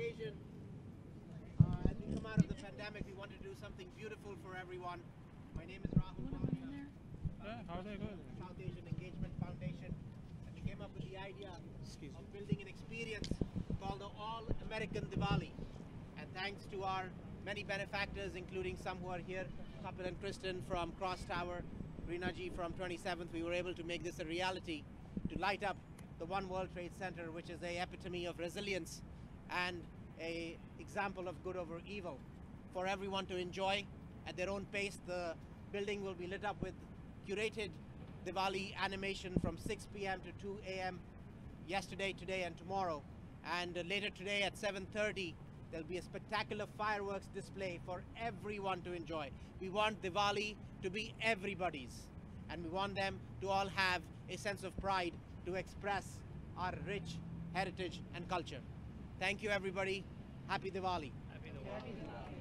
occasion, as we come out of the pandemic, we wanted to do something beautiful for everyone. My name is Rahul Walia, South Asian Engagement Foundation, and we came up with the idea of building an experience called the All-American Diwali. And thanks to our many benefactors, including some who are here, Kapil and Kristen from Cross Tower, Reena ji from 27th, we were able to make this a reality, to light up the One World Trade Center, which is a epitome of resilience and a example of good over evil, for everyone to enjoy at their own pace. The building will be lit up with curated Diwali animation from 6 p.m. to 2 a.m. yesterday, today and tomorrow. And later today at 7:30, there'll be a spectacular fireworks display for everyone to enjoy. We want Diwali to be everybody's, and we want them to all have a sense of pride to express our rich heritage and culture. Thank you, everybody. Happy Diwali. Happy Diwali.